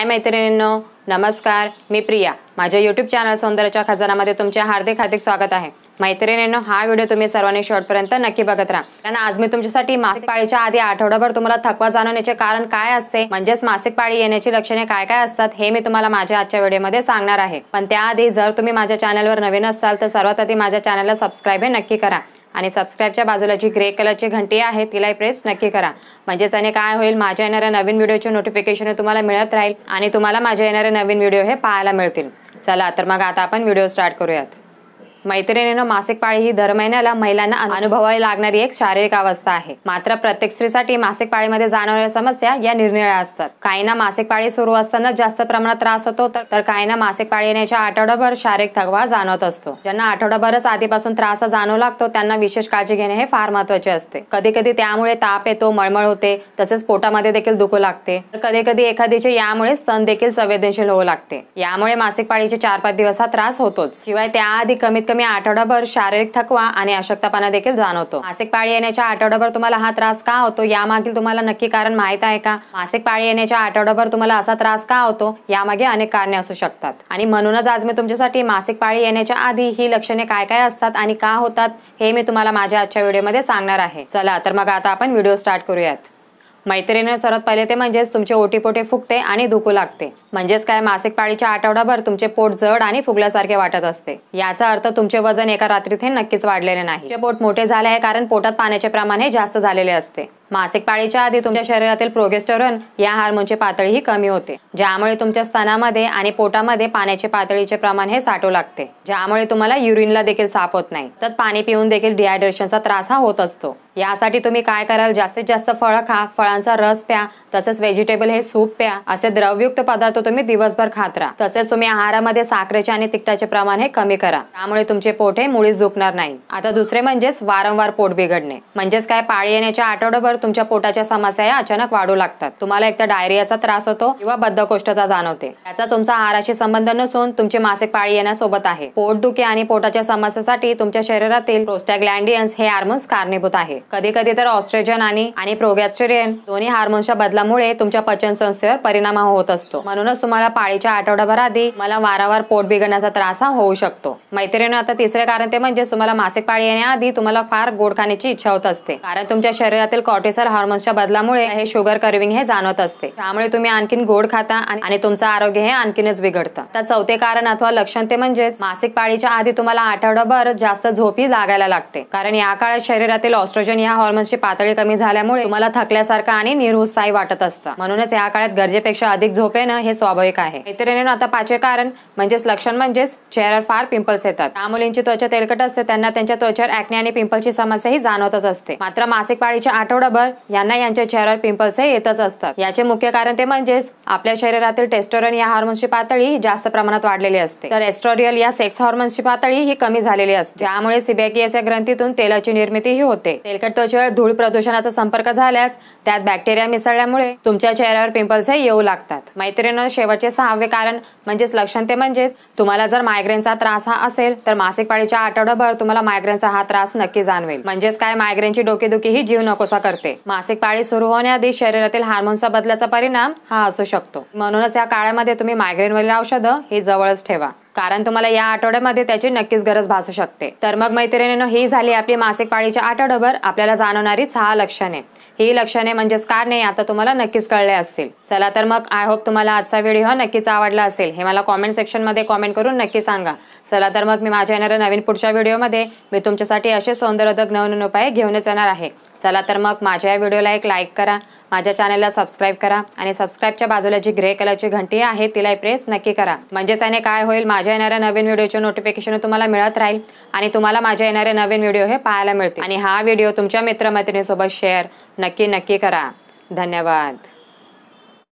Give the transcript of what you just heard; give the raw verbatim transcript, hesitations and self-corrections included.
हाय मैत्रिणींनो, नमस्कार. मी प्रिया. माझ्या यूट्यूब चॅनल सौंदर्याच्या खजानामध्ये तुमचे हार्दिक हार्दिक स्वागत आहे. मैत्रिणींनो, हा व्हिडिओ तुम्ही सर्वांनी शेवटपर्यंत नक्की बघत राहा, कारण आज मी तुमच्यासाठी मासिक पाळीच्या आधी आठवडाभर तुम्हाला थकवा जाणवण्याचे कारण काय असते, म्हणजेच मासिक पाळी येण्याची लक्षणे काय काय असतात हे मी तुम्हाला माझ्या आजच्या व्हिडिओमध्ये सांगणार आहे. पण त्याआधी जर तुम्ही माझ्या चॅनलवर नवीन असाल तर सर्वात आधी माझ्या चॅनलला सबस्क्राईब नक्की करा आणि सबस्क्राईबच्या बाजूला जी ग्रे कलरची घंटी आहे तिलाही प्रेस नक्की करा. म्हणजे त्याने काय होईल, माझ्या येणाऱ्या नवीन व्हिडिओचे नोटिफिकेशन तुम्हाला मिळत राहील आणि तुम्हाला माझ्या येणारे नवीन व्हिडिओ हे पाहायला मिळतील. चला तर मग आता आपण व्हिडिओ स्टार्ट करूयात. मैत्रिणींनो, मासिक पाळी ही दर महिन्याला महिलांना अनुभवावी लागणारी एक शारीरिक अवस्था आहे. मात्र प्रत्येक स्त्रीसाठी मासिक पाळीमध्ये जाणवणाऱ्या समस्या या निरनिराळ्या असतात. काहींना मासिक पाळी सुरू असताना जास्त प्रमाणात त्रास होतो, तर काहींना मासिक पाळी येण्याच्या आठवडाभर शारीरिक थकवा जाणवत असतो. ज्यांना आठवडाभरच आधीपासून त्रास जाणवू लागतो त्यांना विशेष काळजी घेणे हे फार महत्त्वाचे असते. कधी कधी त्यामुळे ताप येतो, मळमळ होते, तसेच पोटामध्ये देखील दुखू लागते. कधी कधी एखादीचे यामुळे स्तन देखील संवेदनशील होऊ लागते. यामुळे मासिक पाळीचे चार पाच दिवस हा त्रास होतोच. शिवाय त्याआधी कमीत कमी आठवडाभर शारीरिक थकवा आणि अशक्तपणा देखील जाणवतो. मासिक पाळी येण्याच्या आठवडाभर तुम्हाला हा त्रास का होतो यामागील तुम्हाला नक्की कारण माहित आहे का? मासिक पाळी येण्याच्या आठवडाभर तुम्हाला असा त्रास का होतो यामागे अनेक कारणे असू शकतात, आणि म्हणूनच आज मी तुमच्यासाठी मासिक पाळी येण्याच्या आधी ही लक्षणे काय काय असतात आणि का होतात हे मी तुम्हाला माझ्या आजच्या व्हिडिओमध्ये सांगणार आहे. चला तर मग आता आपण व्हिडिओ स्टार्ट करूयात. मैत्रिणी, सर्वात पहिले ते म्हणजेच तुमचे ओटीपोटे फुगते आणि दुखू लागते. म्हणजेच काय, मासिक पाळीच्या आठवडाभर तुमचे पोट जड आणि फुगल्यासारखे वाटत असते. याचा अर्थ तुमचे वजन एका रात्रीत हे नक्कीच वाढलेले नाही. तुमचे पोट मोठे झाले आहे कारण पोटात पाण्याचे प्रमाण हे जास्त झालेले असते. मासिक पाळीच्या आधी तुमच्या शरीरातील प्रोगेस्टेरॉन या हार्मोनची पातळी ही कमी होते, ज्यामुळे तुमच्या स्तनामध्ये आणि पोटामध्ये पाण्याचे पातळीचे प्रमाण हे साठू लागते, ज्यामुळे तुम्हाला युरिनला देखील साफ होत नाही. तर पाणी पिऊन देखील डिहायड्रेशनचा त्रास हा होत असतो. यासाठी तुम्ही काय कराल, जास्तीत जास्त फळं खा, फळांचा रस प्या, तसेच व्हेजिटेबल हे सूप प्या. असे द्रवयुक्त पदार्थ तुम्ही दिवसभर खात राहा. तसेच तुम्ही आहारामध्ये साखरेचे आणि तिखटाचे प्रमाण हे कमी करा, त्यामुळे तुमचे पोट हे मुळीच दुखणार नाही. आता दुसरे म्हणजेच वारंवार पोट बिघडणे. म्हणजेच काय, पाळी येण्याच्या आठवडाभर तुमच्या पोटाच्या समस्या या अचानक वाढू लागतात. तुम्हाला एकतर डायरियाचा त्रास होतो किंवा बद्धकोष्ठता जाणवते. याचा तुमचा आहाराशी संबंध नसून तुमची मासिक पाळी येण्यासोबत आहे. पोटदुखी आणि पोटाच्या समस्येसाठी तुमच्या शरीरातील प्रोस्टॅग्लॅन्डियन्स हे हार्मोन्स कारणीभूत आहे. कधी कधी तर ऑस्ट्रोजन आणि आणि प्रोगॅस्टेरियन दोन्ही हार्मोन्सच्या बदलामुळे तुमच्या पचन संस्थेवर परिणाम होत असतो. म्हणूनच तुम्हाला पाळीच्या आठवडाभर आधी मला वारंवार पोट बिघडण्याचा त्रास हा होऊ शकतो. मैत्रिणी, आता तिसरे कारण ते म्हणजे तुम्हाला मासिक पाळी येण्याआधी तुम्हाला फार गोड खाण्याची इच्छा होत असते, कारण तुमच्या शरीरातील कॉर्टिसॉल हार्मोन्सच्या बदलामुळे हे शुगर कर्विंग हे जाणवत असते. त्यामुळे तुम्ही आणखीन गोड खाता आणि तुमचं आरोग्य हे आणखीनच बिघडतं. तर चौथे कारण अथवा लक्षण ते म्हणजे मासिक पाळीच्या आधी तुम्हाला आठवडाभर जास्त झोपी लागायला लागते, कारण या काळात शरीरातील ऑस्ट्रोजन या हार्मोन्सची पातळी कमी झाल्यामुळे तुम्हाला थकल्यासारखं आणि निरुत्साही वाटत असतं. म्हणूनच या काळात गरजेपेक्षा अधिक झोप येणं हे स्वाभाविक आहे. मैत्रिणींनो, आता पाचवे कारण म्हणजेच लक्षण म्हणजेच चेहऱ्यावर फार पिंपल्स येतात. त्या मुलींची त्वचा तेलकट असते, त्यांना त्यांच्या त्वचेवर ॲक्ने आणि पिंपलची समस्या ही जाणवतच असते. मात्र मासिक पाळीच्या आठवडाभर यांना यांच्या चेहऱ्यावर पिंपल्स हे येतच असतात. याचे मुख्य कारण ते म्हणजेच आपल्या शरीरातील टेस्टोस्टेरॉन या हार्मोन्सची पातळी जास्त प्रमाणात वाढलेली असते, तर एस्ट्रोडियल या सेक्स हार्मोन्सची पातळी ही कमी झालेली असते, ज्यामुळे सिबॅकियस या ग्रंथीतून तेलाची निर्मिती ही होते. तेलकट त्वचेवर धूळ प्रदूषणाचा संपर्क झाल्यास त्यात बॅक्टेरिया मिसळल्यामुळे तुमच्या चेहऱ्यावर पिंपल्स हे येऊ लागतात. मैत्रिणींनो, शेवटचे सहावे कारण म्हणजेच लक्षण ते म्हणजेच तुम्हाला जर मायग्रेनचा त्रास हा असेल तर मासिक पाळीच्या आठवडाभर तुम्हाला मायग्रेनचा हा त्रास नक्की जाणवेल. म्हणजेच काय, मायग्रेनची डोकेदुखी ही जीव नकोसा करते. मासिक पाळी सुरू होण्याआधी शरीरातील हार्मोन्सचा बदलाचा परिणाम हा असू शकतो. म्हणूनच या काळामध्ये तुम्ही मायग्रेनवरील औषधं ही जवळच ठेवा, कारण तुम्हाला या आठवड्यामध्ये त्याची नक्कीच गरज भासू शकते. तर मग मैत्रिणींनो, ही झाली आपली मासिक पाळीच्या आठवड्याभर आपल्याला जाणवणारी सहा लक्षणे. ही लक्षणे म्हणजेच कारणे आता तुम्हाला नक्कीच कळले असतील. चला तर मग आय होप तुम्हाला आजचा व्हिडिओ नक्कीच आवडला असेल. हे मला कॉमेंट सेक्शन मध्ये कॉमेंट करून नक्की सांगा. चला तर मग मी माझ्या येणाऱ्या नवीन पुढच्या व्हिडिओमध्ये मी तुमच्यासाठी असे सौंदर्यवर्धक नवनवीन उपाय घेऊनच येणार आहे. चला तर मग माझ्या या व्हिडिओला एक लाईक करा, माझ्या चॅनलला सबस्क्राईब करा आणि सबस्क्राईबच्या बाजूला जी ग्रे कलरची घंटी आहे तिला प्रेस नक्की करा. म्हणजे त्याने काय होईल, माझ्या येणाऱ्या नवीन व्हिडिओचे नोटिफिकेशन तुम्हाला मिळत राहील आणि तुम्हाला माझ्या येणारे नवीन व्हिडिओ हे पाहायला मिळतील. आणि हा व्हिडिओ तुमच्या मित्रमैत्रिणींसोबत शेअर नक्की नक्की करा. धन्यवाद.